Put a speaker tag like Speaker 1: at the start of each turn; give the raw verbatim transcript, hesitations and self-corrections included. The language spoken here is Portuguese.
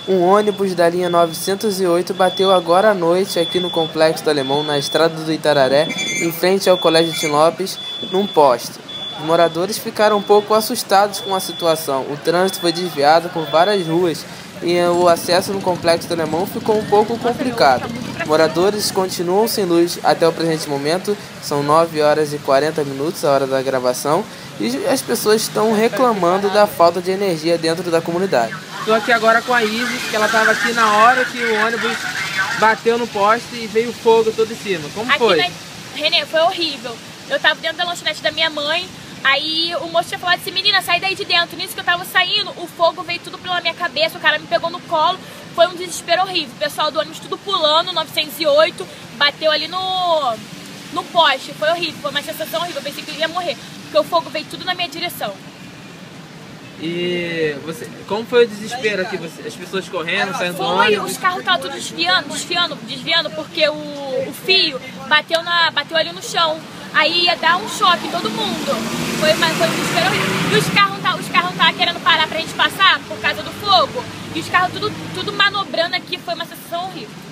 Speaker 1: Um ônibus da linha novecentos e oito bateu agora à noite aqui no Complexo do Alemão, na estrada do Itararé, em frente ao Colégio Tim Lopes, num poste. Os moradores ficaram um pouco assustados com a situação. O trânsito foi desviado por várias ruas e o acesso no Complexo do Alemão ficou um pouco complicado. Moradores continuam sem luz até o presente momento, são nove horas e quarenta minutos, a hora da gravação, e as pessoas estão reclamando da falta de energia dentro da comunidade.
Speaker 2: Estou aqui agora com a Isis, que ela estava aqui na hora que o ônibus bateu no poste e veio fogo todo em cima. Como
Speaker 3: aqui
Speaker 2: foi?
Speaker 3: Na... Renê, foi horrível. Eu estava dentro da lanchonete da minha mãe, aí o moço tinha falado assim, menina, sai daí de dentro. Nisso que eu estava saindo, o fogo veio tudo pela minha cabeça, o cara me pegou no colo, foi um desespero horrível. O pessoal do ônibus tudo pulando, novecentos e oito, bateu ali no, no poste, foi horrível, foi uma sensação horrível, eu pensei que eu ia morrer, porque o fogo veio tudo na minha direção.
Speaker 2: E você, como foi o desespero aqui? Você, as pessoas correndo, saindo do
Speaker 3: Foi,
Speaker 2: ônibus?
Speaker 3: os carros estavam tudo desviando, desviando, desviando, porque o, o fio bateu, na, bateu ali no chão. Aí ia dar um choque em todo mundo. Foi, uma, foi um desespero horrível. E os carros tá, os carros estavam querendo parar pra gente passar por causa do fogo. E os carros tudo, tudo manobrando aqui, foi uma sensação horrível.